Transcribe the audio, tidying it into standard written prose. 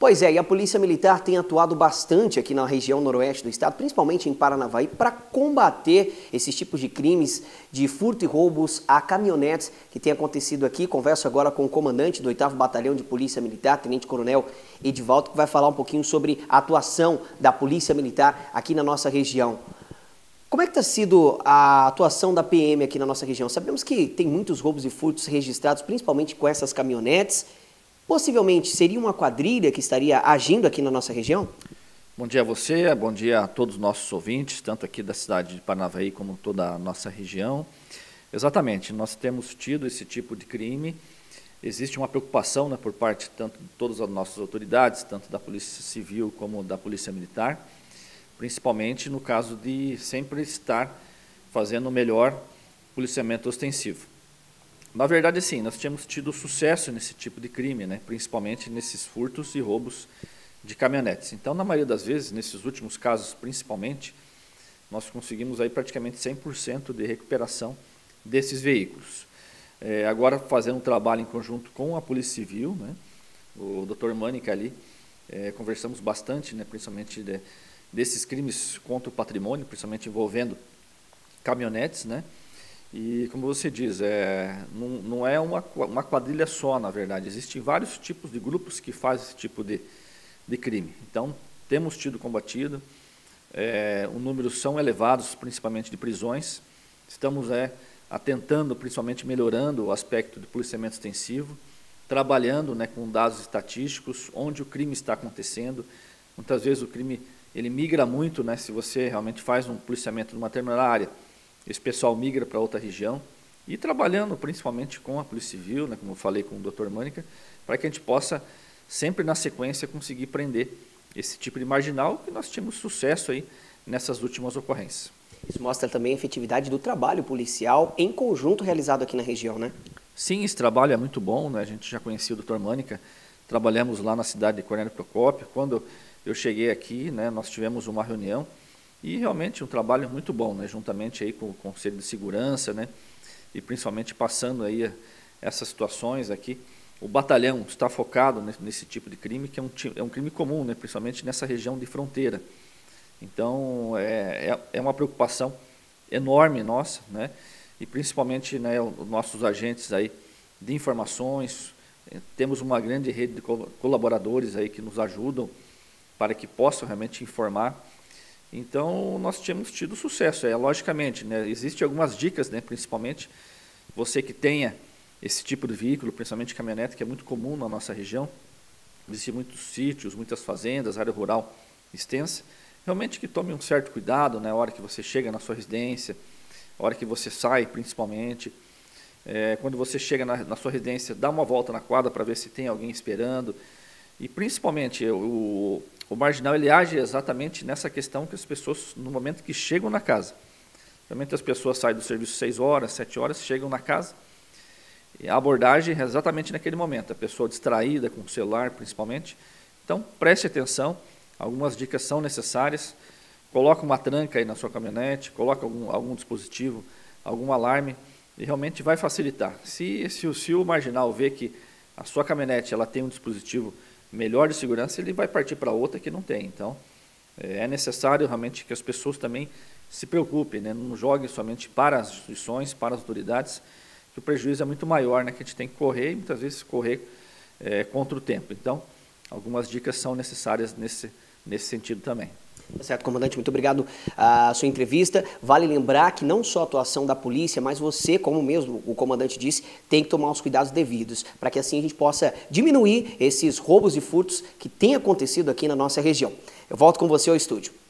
Pois é, e a Polícia Militar tem atuado bastante aqui na região noroeste do estado, principalmente em Paranavaí, para combater esses tipos de crimes de furto e roubos a caminhonetes que tem acontecido aqui. Converso agora com o comandante do 8º Batalhão de Polícia Militar, Tenente Coronel Edivaldo, que vai falar um pouquinho sobre a atuação da Polícia Militar aqui na nossa região. Como é que está sido a atuação da PM aqui na nossa região? Sabemos que tem muitos roubos e furtos registrados, principalmente com essas caminhonetes. Possivelmente seria uma quadrilha que estaria agindo aqui na nossa região? Bom dia a você, bom dia a todos os nossos ouvintes, tanto aqui da cidade de Paranavaí como toda a nossa região. Exatamente, nós temos tido esse tipo de crime. Existe uma preocupação, né, por parte tanto de todas as nossas autoridades, tanto da Polícia Civil como da Polícia Militar, principalmente no caso de sempre estar fazendo o melhor policiamento ostensivo. Na verdade, sim, nós tínhamos tido sucesso nesse tipo de crime, né, principalmente nesses furtos e roubos de caminhonetes. Então, na maioria das vezes, nesses últimos casos principalmente, nós conseguimos aí praticamente 100% de recuperação desses veículos. Agora, fazendo um trabalho em conjunto com a Polícia Civil, né, o Dr. Mânica ali, conversamos bastante, né, principalmente desses crimes contra o patrimônio, principalmente envolvendo caminhonetes, né? E, como você diz, não é uma quadrilha só, na verdade. Existem vários tipos de grupos que fazem esse tipo de crime. Então, temos tido combatido, os números são elevados, principalmente de prisões. Estamos atentando, principalmente melhorando o aspecto do policiamento extensivo, trabalhando, né, com dados estatísticos, onde o crime está acontecendo. Muitas vezes o crime ele migra muito, né, se você realmente faz um policiamento numa determinada área, esse pessoal migra para outra região, e trabalhando principalmente com a Polícia Civil, né, como eu falei com o Dr. Mânica, para que a gente possa, sempre na sequência, conseguir prender esse tipo de marginal, que nós tínhamos sucesso aí nessas últimas ocorrências. Isso mostra também a efetividade do trabalho policial em conjunto realizado aqui na região, né? Sim, esse trabalho é muito bom, né? A gente já conhecia o Dr. Mânica, trabalhamos lá na cidade de Cornélio Procópio. Quando eu cheguei aqui, né, nós tivemos uma reunião, e realmente um trabalho muito bom, né, juntamente aí com o Conselho de Segurança, né, e principalmente passando aí essas situações aqui. O batalhão está focado nesse tipo de crime, que é um crime comum, né, principalmente nessa região de fronteira. Então, é uma preocupação enorme nossa, né, e principalmente, né, os nossos agentes aí de informações. Temos uma grande rede de colaboradores aí que nos ajudam para que possam realmente informar. Então, nós tínhamos tido sucesso, logicamente, né, existem algumas dicas, né, principalmente você que tenha esse tipo de veículo, principalmente caminhonete, que é muito comum na nossa região, existem muitos sítios, muitas fazendas, área rural extensa, realmente que tome um certo cuidado, né, a hora que você chega na sua residência, a hora que você sai, principalmente, quando você chega na sua residência, dá uma volta na quadra para ver se tem alguém esperando, e principalmente o marginal ele age exatamente nessa questão que as pessoas, no momento que chegam na casa, realmente as pessoas saem do serviço 6 horas, 7 horas, chegam na casa, e a abordagem é exatamente naquele momento, a pessoa distraída com o celular principalmente. Então, preste atenção, algumas dicas são necessárias, coloca uma tranca aí na sua caminhonete, coloca algum dispositivo, algum alarme, e realmente vai facilitar. Se o marginal vê que a sua caminhonete ela tem um dispositivo melhor de segurança, ele vai partir para outra que não tem. Então, é necessário realmente que as pessoas também se preocupem, né? Não joguem somente para as instituições, para as autoridades, que o prejuízo é muito maior, né? Que a gente tem que correr e muitas vezes correr contra o tempo. Então, algumas dicas são necessárias nesse sentido também. Tá certo, comandante, muito obrigado a sua entrevista. Vale lembrar que não só a atuação da polícia, mas você, como mesmo o comandante disse, tem que tomar os cuidados devidos, para que assim a gente possa diminuir esses roubos e furtos que têm acontecido aqui na nossa região. Eu volto com você ao estúdio.